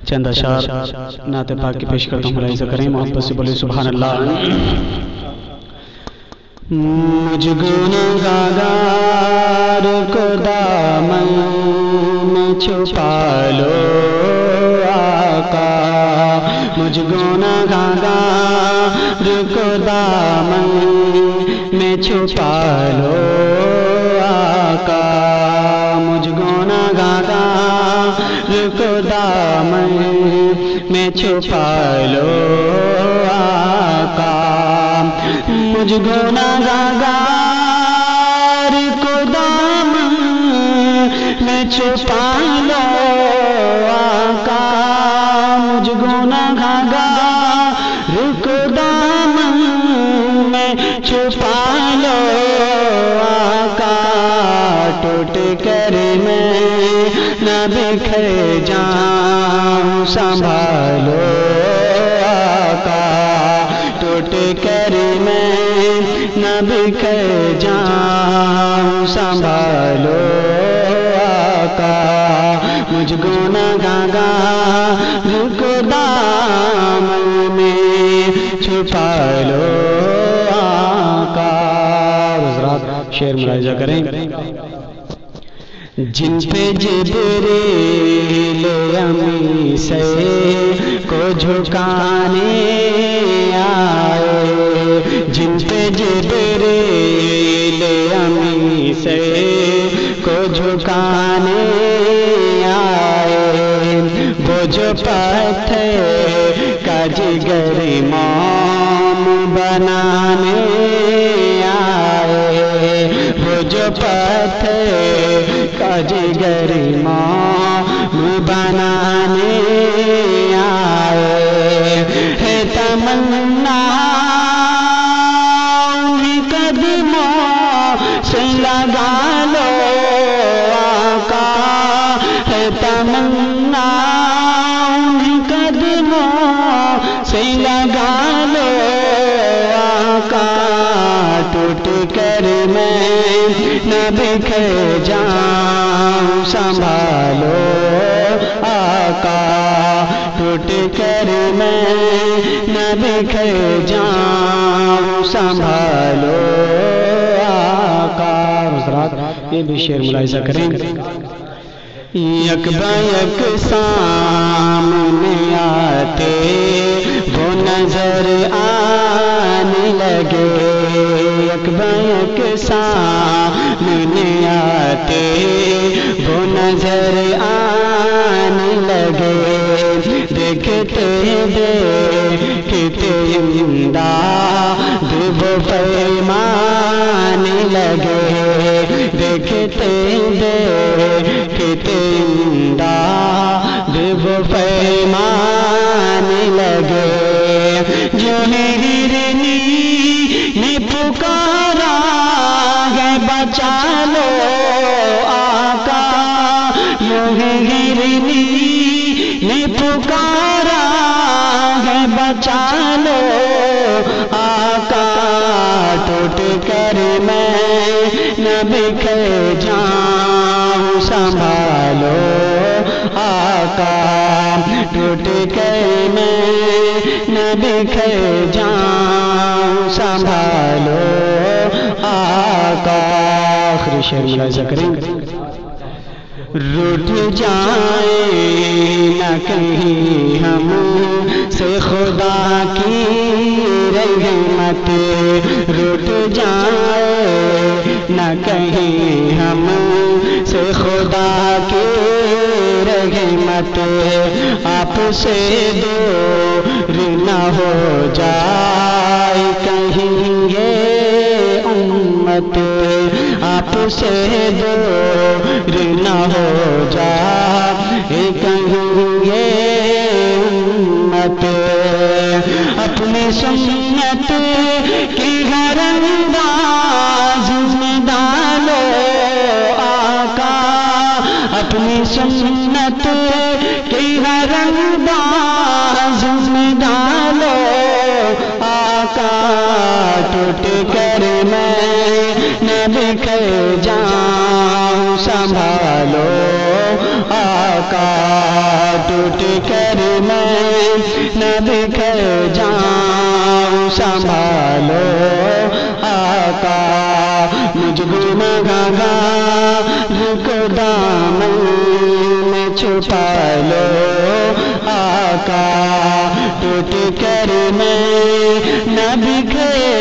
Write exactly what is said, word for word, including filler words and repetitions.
چند اشعار نعت پاک کی پیش کرتا ہوں، ملاحظہ کریں، محبت سے بولے سبحان اللہ۔ مجھ گنہگار کو دامن میں چھپا لو آقا، مجھ گنہگار کو دامن میں چھپا لو آقا، مجھ گنہگار کو دامن میں چھپا لو آقا، مجھ گنہگار کو دامن میں چھپا لو آقا، مجھ گنہگار کو دامن میں چھپا لو آقا، ٹوٹ کر میں نہ بکھر جاؤں سنبھالو آقا، ٹوٹ کر میں نہ بکھر جاؤں سنبھالو آقا، مجھ گنہگار کو دامن میں چھپا لو آقا۔ حضرات شعر ملاحظہ کریں۔ جن پہ جبریل امی سے کو جھکانے آئے، جن پہ جبریل امی سے کو جھکانے آئے، وہ جو پتھر کا جگر موم بنانے آئے، وہ جو پتھر کا جگر موم بنانے آئے، ہے تمنا انہیں قدموں سے لگا لو آقا، ہے تمنا انہیں قدموں سے لگا لو آقا، ٹوٹ کر میں نہ بکھر جاؤں سنبھالو آقا، ٹوٹ کر میں نہ بکھر جاؤں سنبھالو آقا۔ حضرات یہ بھی شعر ملاحظہ کریں۔ یک با یک سامنے آتے وہ نظر آنے لگے، یک با یک سامنے آتے وہ نظر آنے لگے، دیکھتے دیکھتے امداد وہ فرمانے لگے، دیکھتے دیکھتے امداد وہ فرمانے لگے، جو ہرنی نے پکارا ہے بچا لو آقا، جو ہرنی نے پکارا ہے بچا لو آقا، ٹوٹ کر میں نہ بکھر جاؤں سنبھالو آقا، ٹوٹ کر میں نہ بکھر جاؤں سنبھالو آقا۔ آخری شعر ملاحظہ کریں۔ روٹھ جائیں نہ کہیں ہم سے خدا کی رحمت، روٹھ جائیں نہ کہیں ہم سے خدا کی رحمت، آپ سے دور نہ ہو جائے کہیں یہ امت، آپ سے دور نہ ہو جائے کہیں یہ امت، اپنی سنت کی ہر انداز میں ڈالو آقا، اپنی سنت کی ہر انداز میں ڈالو آقا، ٹوٹ کر میں نہ بکھر جاؤں سنبھالو آقا، ٹوٹ کر میں نہ بکھر جاؤں سنبھالو آقا مجھ گنہگار کو دامن میں چھپا لو آقا ٹوٹ کر میں نہ بکھر